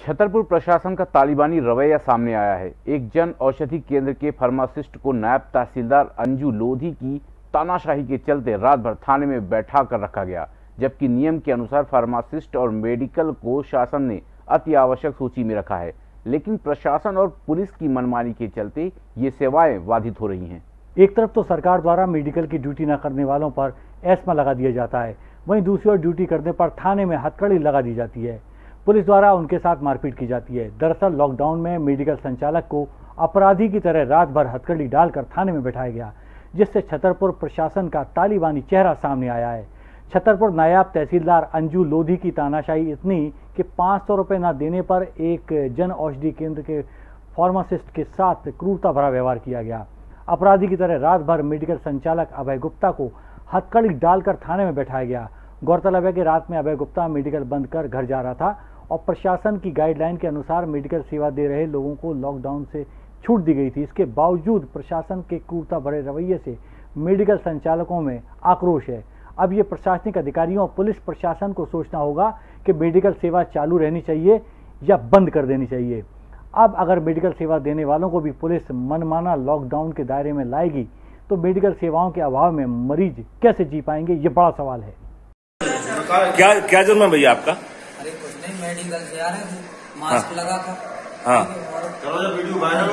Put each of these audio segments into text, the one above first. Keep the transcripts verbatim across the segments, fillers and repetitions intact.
छतरपुर प्रशासन का तालिबानी रवैया सामने आया है। एक जन औषधि केंद्र के फार्मासिस्ट को नायब तहसीलदार अंजू लोधी की तानाशाही के चलते रात भर थाने में बैठा कर रखा गया, जबकि नियम के अनुसार फार्मासिस्ट और मेडिकल को शासन ने अति आवश्यक सूची में रखा है, लेकिन प्रशासन और पुलिस की मनमानी के चलते ये सेवाएं बाधित हो रही हैं। एक तरफ तो सरकार द्वारा मेडिकल की ड्यूटी न करने वालों पर एस्मा लगा दिया जाता है, वहीं दूसरी ओर ड्यूटी करने पर थाने में हथकड़ी लगा दी जाती है। पुलिस द्वारा उनके साथ मारपीट की जाती है। दरअसल लॉकडाउन में मेडिकल संचालक को अपराधी की तरह रात भर हथकड़ी डालकर थाने में बैठाया गया, जिससे छतरपुर प्रशासन का तालिबानी चेहरा सामने आया है। छतरपुर नायब तहसीलदार अंजू लोधी की तानाशाही इतनी कि पाँच सौ रुपये न देने पर एक जन औषधि केंद्र के फार्मासिस्ट के साथ क्रूरता भरा व्यवहार किया गया। अपराधी की तरह रात भर मेडिकल संचालक अभय गुप्ता को हथकड़ी डालकर थाने में बैठाया गया। गौरतलब है कि रात में अभय गुप्ता मेडिकल बंद कर घर जा रहा था और प्रशासन की गाइडलाइन के अनुसार मेडिकल सेवा दे रहे लोगों को लॉकडाउन से छूट दी गई थी। इसके बावजूद प्रशासन के क्रूरता भरे रवैये से मेडिकल संचालकों में आक्रोश है। अब ये प्रशासनिक अधिकारियों और पुलिस प्रशासन को सोचना होगा कि मेडिकल सेवा चालू रहनी चाहिए या बंद कर देनी चाहिए। अब अगर मेडिकल सेवा देने वालों को भी पुलिस मनमाना लॉकडाउन के दायरे में लाएगी तो मेडिकल सेवाओं के अभाव में मरीज कैसे जी पाएंगे, ये बड़ा सवाल है। क्या क्या जुर्म है भैया आपका? अरे कुछ नहीं, मेडिकल से आ रहे थे, मास्क लगा कर। हाँ, वीडियो वायरल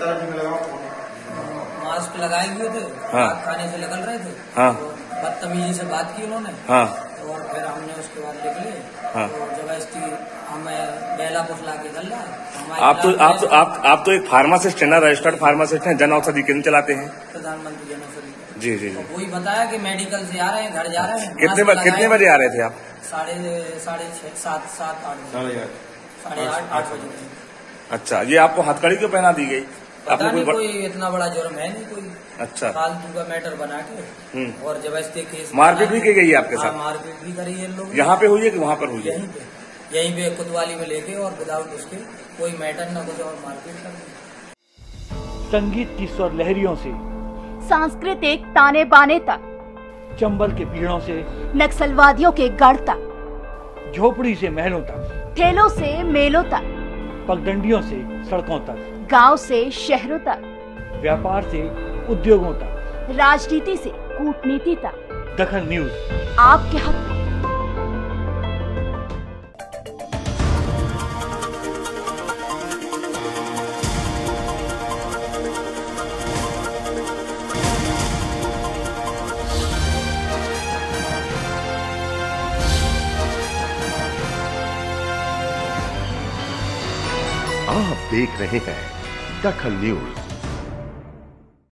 मास्क लगाए हुए थे। हाँ, खाने से निकल रहे थे। हाँ, बदतमीजी से बात की उन्होंने। हाँ, और फिर हमने उसके बाद निकले। हाँ, तो जबरदस्ती हमें बेला फुसला के चल रहा। आप तो आप तो आप आप तो एक फार्मासिस्ट है ना, रजिस्टर्ड फार्मासिस्ट हैं, जन औषधि केंद्र चलाते हैं। प्रधानमंत्री जन औषधि। जी जी जी। तो वही बताया कि मेडिकल से आ रहे हैं, घर जा रहे हैं। कितने बजे कितने बजे आ रहे थे आप? साढ़े साढ़े छह सात सात आठ बजे साढ़े आठ आठ बजे। अच्छा, ये आपको हथकड़ी क्यों पहना दी गई? पता नहीं, कोई इतना बड़ा जुर्म है नहीं कोई। अच्छा, फालतू का मैटर बना के और जबरदस्ती केस। मारपीट भी की गई है आपके साथ? मारपीट भी करी है लोग। यहाँ पे हुई है कि वहाँ पर हुई है? यहीं पे यहीं पे कोतवाली में लेके और विदाउट उसके कोई मैटर न कुछ और मारपीट कर दी। संगीत की स्वर लहरियों से सांस्कृतिक ताने बाने तक, चंबल के पीड़ों से नक्सलवादियों के गढ़ तक, झोपड़ी से महलों तक, ठेलों से मेलों तक, पगडंडियों से सड़कों तक, गांव से शहरों तक, व्यापार से उद्योगों तक, राजनीति से कूटनीति तक, दखल न्यूज आपके हक में। आप देख रहे हैं दखल न्यूज।